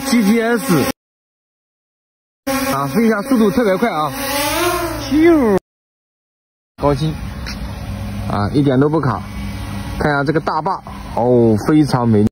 GPS 啊，飞下速度特别快啊，咻，高清啊，一点都不卡。看一下这个大坝哦，非常美丽。